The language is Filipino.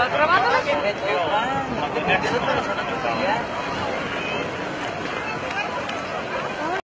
Grabando lagi. Medyo pa. Ganun pa sa nangyayari.